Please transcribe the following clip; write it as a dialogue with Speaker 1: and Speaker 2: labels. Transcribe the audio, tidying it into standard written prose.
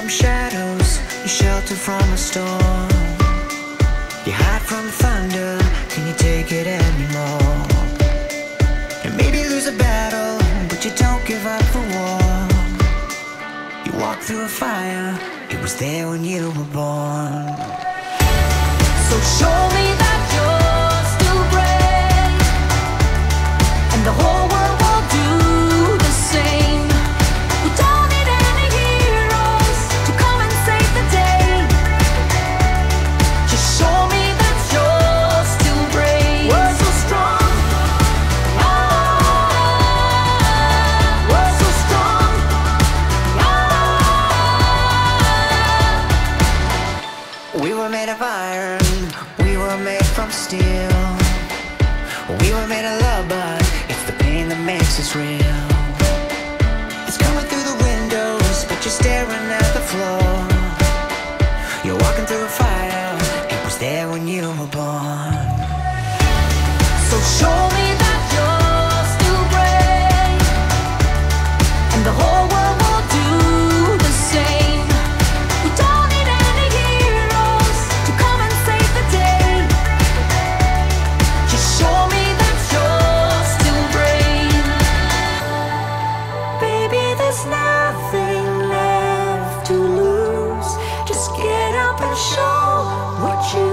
Speaker 1: from shadows, you shelter from a storm. You hide from thunder, can you take it anymore? And maybe you lose a battle, but you don't give up the war. You walk through a fire, it was there when you were born. So show me that you're still brave, and the whole world will do the same. We don't need any heroes to come and save the day. Just show me that you're still brave. We're so strong. We're so strong. We were made of iron, we were made from steel. We were made of love, but it's the pain that makes us real. It's coming through the windows, but you're staring at the floor. You're walking through a fire, it was there when you were born. So show me that you're still brave, and the whole world will do the same. We don't need any heroes to come and save the day. Just show me that you're still brave. Baby, there's nothing left to lose. Just get up and show what you